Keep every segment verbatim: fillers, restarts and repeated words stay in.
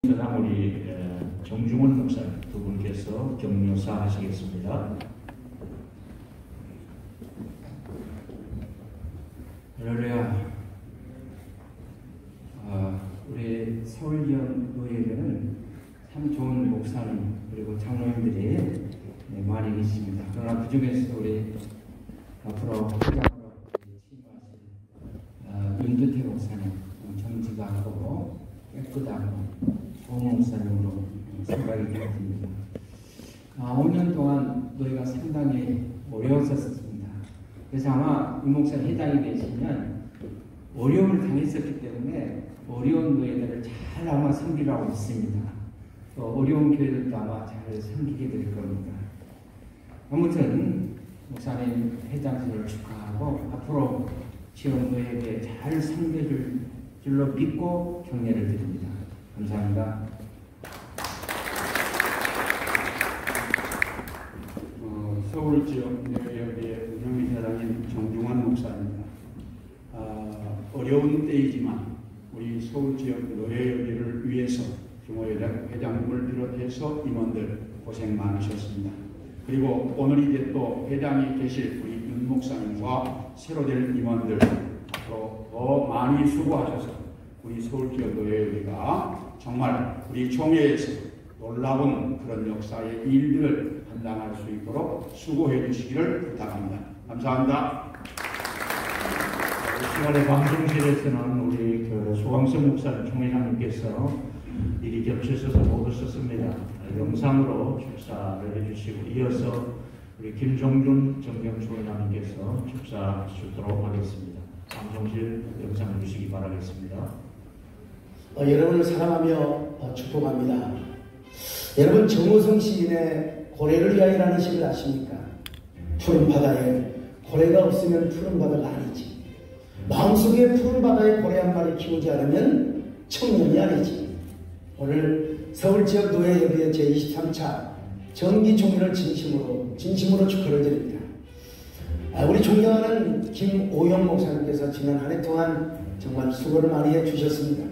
사장 우리 정중원 목사님 두 분께서 격려사 하시겠습니다. 할렐루야. 아, 우리 서울 지역 노예들은 참 좋은 목사님 그리고 장로님들이 네, 많이 계십니다. 그러나 그 중에서 우리 앞으로 회장으로 취임하신 아, 윤두태 목사님 정지가 하고 깨끗하고 좋은 목사님으로 생각이 되었습니다. 아, 오 년 동안 너희가 상당히 어려웠었습니다. 그래서 아마 이 목사 회장이 되시면 어려움을 당했었기 때문에 어려운 너희들을 잘 아마 섬기라고 믿습니다. 또 어려운 교회들도 아마 잘 섬기게 될 겁니다. 아무튼 목사님 회장직을 축하하고 앞으로 지역 너희에게 잘 섬겨줄 줄로 믿고 격려를 드립니다. 감사합니다. 어, 서울 지역 노예협의회 운영이사장인 정중환 목사입니다. 아, 어려운 때이지만 우리 서울 지역 노예협의회를 위해서 김호회장 회장님을 비롯해서 임원들 고생 많으셨습니다. 그리고 오늘 이제 또 회장이 계실 우리 윤 목사님과 새로 될 임원들 앞으로 더 많이 수고하셔서 우리 서울지역 노예협의회가 정말 우리 총회에서 놀라운 그런 역사의 일들을 감당할 수 있도록 수고해 주시기를 부탁합니다. 감사합니다. 이 시간에 방송실에서는 우리 그 소강성 목사님 총회장님께서 일이 겹쳐서 못 오셨습니다. 영상으로 축사를 해주시고 이어서 우리 김종준 정경총회장님께서 축사하시도록 하겠습니다. 방송실 영상을 주시기 바라겠습니다. 어, 여러분을 사랑하며 어, 축복합니다. 여러분 정호성 시인의 고래를 위하여라는 시를 아십니까? 푸른 바다에 고래가 없으면 푸른 바다가 아니지. 마음속에 푸른 바다에 고래 한 마리 키우지 않으면 청년이 아니지. 오늘 서울지역 노예협의회 제이십삼 차 정기총회를 진심으로 진심으로 축하를 드립니다. 아, 우리 존경하는 김오영 목사님께서 지난 한 해 동안 정말 수고를 많이 해주셨습니다.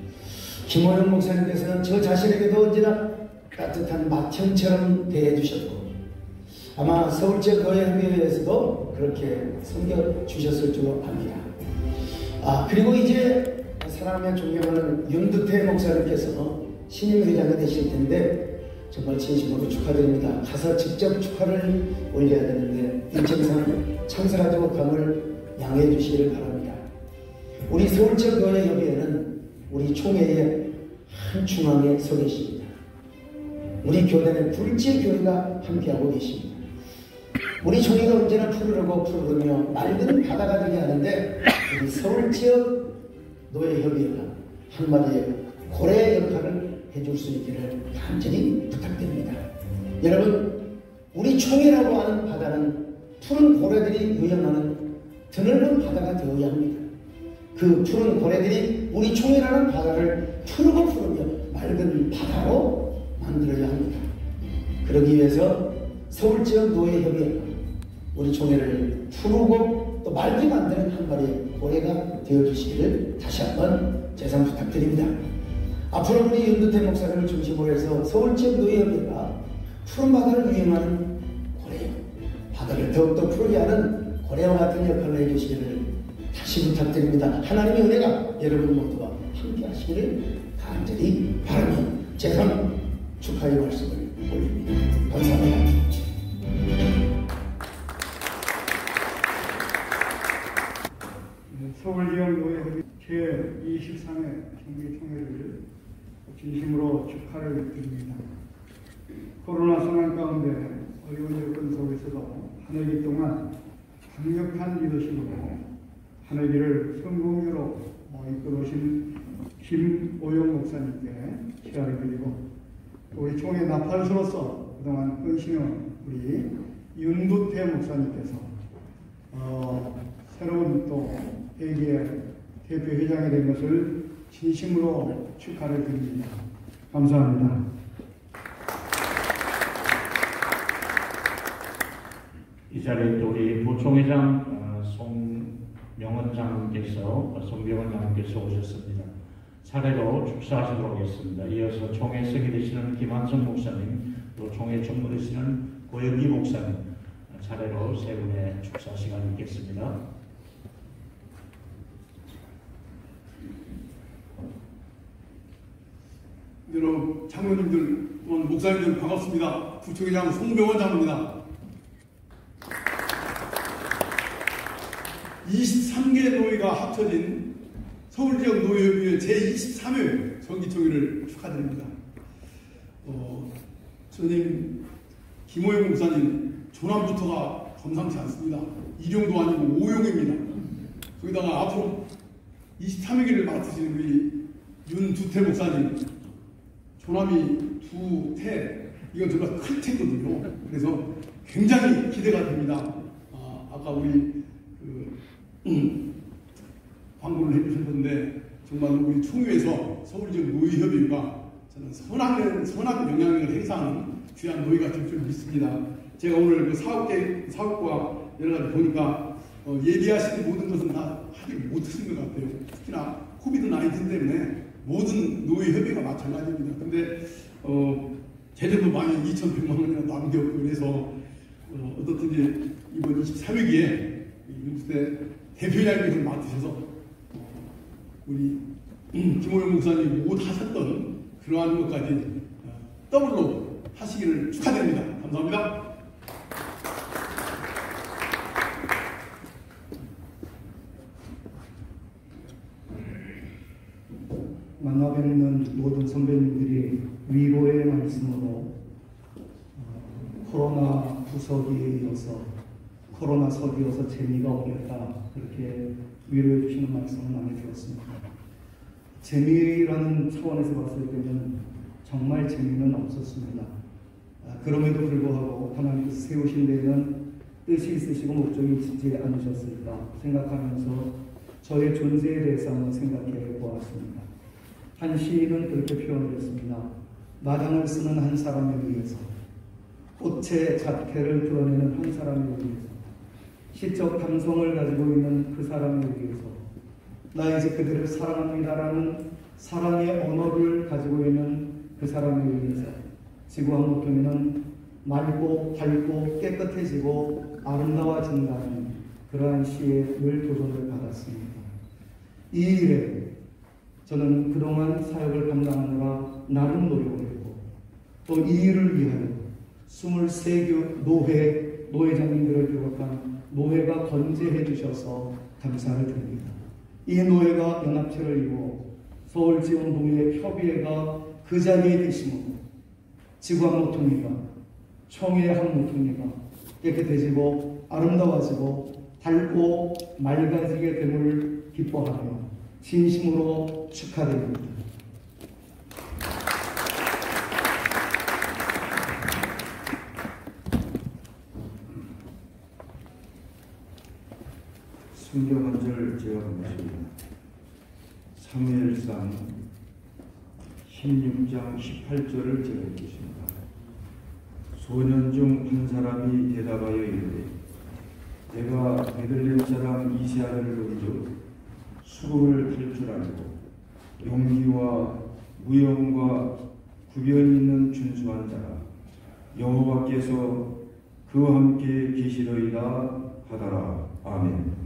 김오영 목사님께서는 저 자신에게도 언제나 따뜻한 맏형처럼 대해주셨고 아마 서울지역 노예협의회에서도 그렇게 섬겨주셨을 줄로 압니다. 아, 그리고 이제 사랑하며 존경하는 윤두태 목사님께서 신임 회장이 되실 텐데 정말 진심으로 축하드립니다. 가서 직접 축하를 올려야 되는데 일정상 참석하지 못함을 양해해 주시기를 바랍니다. 우리 서울지역 노예협의회는 우리 총회의 한 중앙에 서 계십니다. 우리 교단의 둘째 교회가 함께하고 계십니다. 우리 총회가 언제나 푸르르고 푸르르며 맑은 바다가 되게 하는데 우리 서울지역 노예협의회가 한 마리의 고래 역할을 해줄 수 있기를 간절히 부탁드립니다. 여러분, 우리 총회라고 하는 바다는 푸른 고래들이 유영하는 드넓은 바다가 되어야 합니다. 그 푸른 고래들이 우리 총회라는 바다를 푸르고 푸르며 맑은 바다로 만들어야 합니다. 그러기 위해서 서울지역 노예협의회가 우리 총회를 푸르고 또 맑게 만드는 한 마리의 고래가 되어주시기를 다시 한번 재상 부탁드립니다. 앞으로 우리 윤두태 목사님을 중심으로 해서 서울지역 노예협의회가 푸른 바다를 유행하는 고래, 바다를 더욱더 푸르게 하는 고래와 같은 역할을 해주시기를 다시 부탁드립니다. 하나님의 은혜가 여러분 모두와 함께 하시기를 간절히 바라며 재상 축하의 말씀을 올립니다. 감사합니다. 서울지역 노예협의회 제이십삼 회 정기총회를 진심으로 축하를 드립니다. 코로나 상황 가운데 어려운 여건 속에서도 한 해기 동안 강력한 리더십으로 한 해기를 성공으로 이끌어오신 김오영 목사님께 시간을 드리고 우리 총회 나팔수로서 그동안 헌신한 우리 윤두태 목사님께서 어, 새로운 또 회계의 대표 회장이 된 것을 진심으로 축하를 드립니다. 감사합니다. 이 자리에 또 우리 부총회장 어, 송명원 장님께서 송병원 장님께서 오셨습니다. 차례로 축사하시도록 하겠습니다. 이어서 총회석이 되시는 김한선 목사님, 또 총회 전무 되시는 고영기 목사님 차례로 세 분의 축사 시간이 있겠습니다. 여러분 장로님들, 목사님들 반갑습니다. 부총회장 송병원 장로입니다. 이십삼 개 노회가 합쳐진 서울지역 노회협의회 제이십삼 회 정기총회를 축하드립니다. 어, 저님 김호영 목사님 조남부터가 범상치 않습니다. 일용도 아니고 오용입니다. 거기다가 앞으로 이십삼 회기를 맡으시는 우리 윤두태 목사님 조남이 두태, 이건 정말 큰 태거든요. 그래서 굉장히 기대가 됩니다. 아, 아까 우리 그, 음, 광고를 해주셨는데 정말 우리 총회에서 서울지역 노회협의회가 저는 선한, 선한 영향력을 행사하는 귀한 노회가 될 줄 믿습니다. 제가 오늘 그 사업계, 사업과 여러 가지 보니까 어, 예비하시는 모든 것은 다 하지 못하신 것 같아요. 특히나 코비드 나인틴 때문에 모든 노회협의회가 마찬가지입니다. 근데 어, 제대도 많이 이천백만 원이나 남겼고 그래서 어, 어떻든지 이번 이십삼 회기에 윤수대 대표장님을 맡으셔서 어, 우리 음, 김호영 목사님 못 하셨던 그러한 것까지 어, 더블로 하시기를 축하드립니다. 감사합니다. 만나 뵙는 모든 선배님들이 위로의 말씀으로 어, 코로나 부석이어서 코로나 석이어서 재미가 없겠다 그렇게 위로해 주시는 말씀을 많이 들었습니다. 재미라는 차원에서 봤을 때는 정말 재미는 없었습니다. 아, 그럼에도 불구하고 하나님께서 세우신 데에는 뜻이 있으시고 목적이 있지 않으셨을까 생각하면서 저의 존재에 대해서 한번 생각해 보았습니다. 한 시인은 그렇게 표현을 했습니다. 마당을 쓰는 한 사람에 의해서, 꽃의 자태를 드러내는 한 사람에 의해서, 시적 감성을 가지고 있는 그 사람에 의해서, 나 이제 그들을 사랑합니다라는 사랑의 언어를 가지고 있는 그 사람에 의해서 지구한 모퉁이는 맑고 밝고 깨끗해지고 아름다워진다는 그러한 시에 늘 도전을 받았습니다. 이 일에 저는 그동안 사역을 감당하느라 나름 노력을 했고 또 이 일을 위하여 이십삼 교 노회, 노회장님들을 비롯한 노회가 건재해 주셔서 감사를 드립니다. 이 노회가 연합체를 이루어 서울지역노회 협의회가 그 자리에 계심으로 지구한 모퉁이가, 총회의 한 모퉁이가 깨끗해지고 아름다워지고 밝고 맑아지게 됨을 기뻐하며 진심으로 축하드립니다. 성경 한 절 제가 보겠습니다. 사무엘상 십육 장 십팔 절을 제가 읽겠습니다. 소년 중 한 사람이 대답하여 이르되 내가 베들레헴 사람 이세아를 본즉 수금을 할 줄 알고 용기와 무용과 구변 있는 준수한 자라 여호와께서 그와 함께 계시리이다 하더라. 아멘.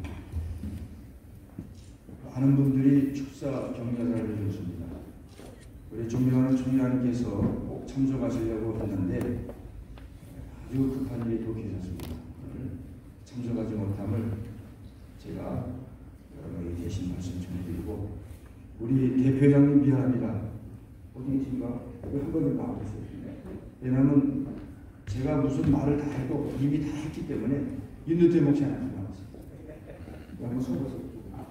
많은 분들이 축사 격려를 해주셨습니다. 우리 존경하는 총리님께서 꼭 참석하시려고 했는데 아주 급한 일이 또 계셨습니다. 참석하지 못함을 제가 여러분에게 대신 말씀 전해드리고 우리 대표장님 미안합니다. 어디 계신가? 한 번 좀 나와주세요. 왜냐하면 제가 무슨 말을 다 해도 이미 다 했기 때문에 윤두태 목사님 나왔어요. 한번 서보세요.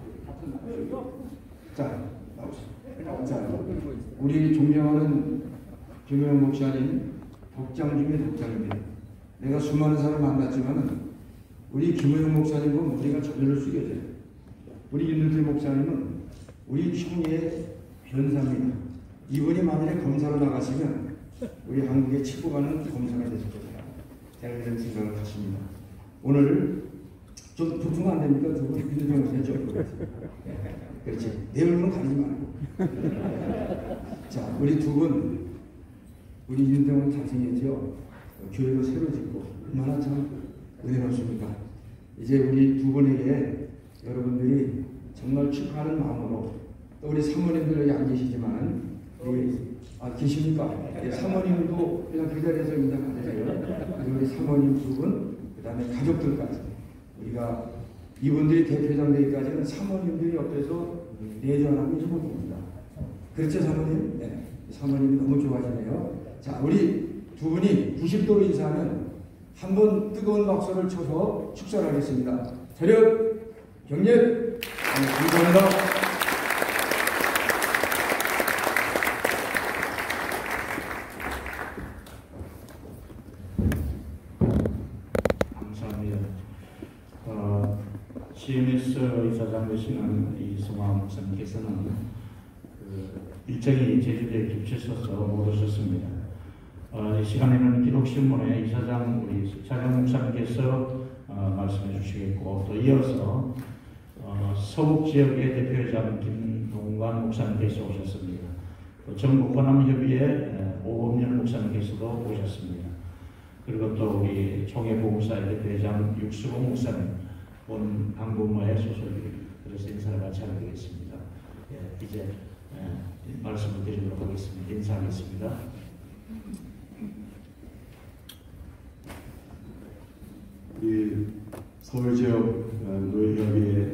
자, 나오세요. 자, 우리 존경하는 김호영 목사님 덕장 중에 덕장입니다. 내가 수많은 사람을 만났지만은 우리 김호영 목사님은 머리가 저절로 숙여져요. 우리 윤두태 목사님은 우리 총회의 변사입니다. 이분이 만약에 검사로 나가시면 우리 한국에 치고 가는 검사가 되실 거예요. 제가 이런 생각을 갖습니다. 오늘 좀 부충 안 됩니까? 저거 윤정수 해줘. 그렇지. 내 얼굴은 가리지 말고. 자, 우리 두 분, 우리 윤정은 잘생겼죠? 교회도 새로 짓고 얼마나 참 은혜롭습니까? 이제 우리 두 분에게 여러분들이 정말 축하하는 마음으로 또 우리 사모님들 여기 안 계시지만 우리 아 계십니까? 예, 사모님도 그냥 그 자리에서 인사 받으세요. 그리고 우리 사모님 두 분, 그 다음에 가족들까지 우리가 이분들이 대표장 되기까지는 사모님들이 옆에서 내전하고 일본입니다. 그렇죠 사모님? 네. 사모님이 너무 좋아하시네요. 자, 우리 두 분이 구십 도로 인사하면 한 번 뜨거운 박수를 쳐서 축사하겠습니다. 차렷, 경례. 네, 감사합니다. 감사합니다. 어, 씨엠에스 이사장 되시는 이승화 목사님께서는 그 일정이 제주도에 겹치셔서 못 오셨습니다. 어, 이 시간에는 기록신문에 이사장 우리 차장 목사님께서 어, 말씀해 주시겠고 또 이어서 어, 서북 지역의 대표이사 김동관 목사님께서 오셨습니다. 또 전국 호남협의회 오범열 목사님께서도 오셨습니다. 그리고 또 우리 총회보험사의 대표이장 육수봉 목사님 본 방부모의 소속이 그래서 인사를 같이 하게 되겠습니다. 예, 이제 예, 말씀을 드리도록 하겠습니다. 인사하겠습니다. 우리 서울지역 노예협의회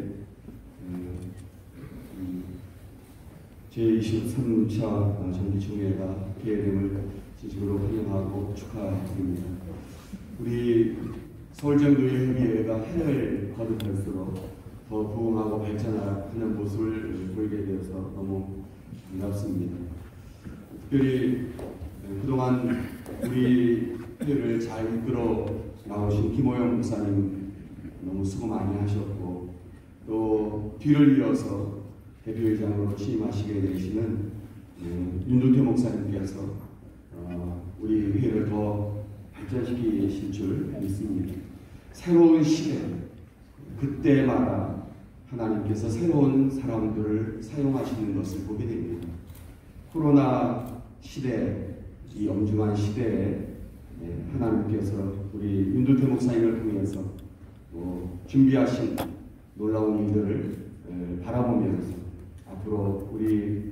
제이십삼 차 정기총회가 개회됨을 진심으로 환영하고 축하드립니다. 우리 서울지역 노예협의회가 한 해를 거듭할수록 더 부흥하고 발전하는 모습을 보이게 되어서 너무 반갑습니다. 특별히 그동안 우리 회를 잘 이끌어 나오신 김호영 목사님 너무 수고 많이 하셨고 또 뒤를 이어서 대표회장으로 취임하시게 되시는 윤두태 목사님께서 어, 우리 회를 더 발전시키실 줄 믿습니다. 새로운 시대, 그때마다 하나님께서 새로운 사람들을 사용하시는 것을 보게 됩니다. 코로나 시대, 이 엄중한 시대에 하나님께서 우리 윤두태 목사님을 통해서 또 준비하신 놀라운 일들을 바라보면서 앞으로 우리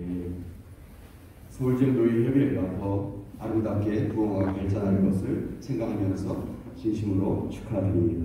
서울지역 노예협의회가 더 아름답게 부흥하고 발전할 것을 생각하면서 진심으로 축하드립니다.